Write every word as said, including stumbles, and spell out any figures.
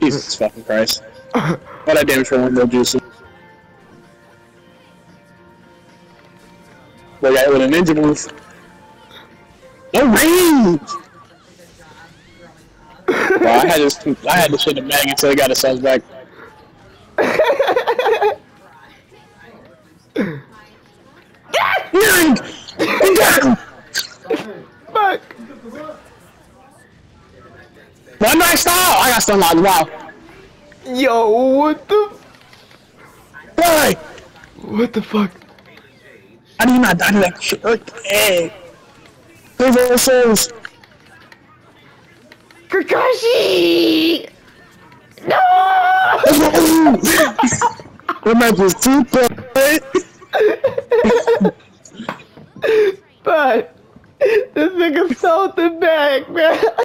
Jesus fucking Christ. What I damage for one more juicy. Boy got hit with a ninja move. No range! Well, I had this I had this shit in the bag until I got his cells back. Nine! Fuck! One night style! I got stun locked, wow. Yo, what the? Why? What the fuck? How do you not die to that shit? Okay. Reversals. Kakashiii! No! That match was too good. But this nigga sold the bag, man.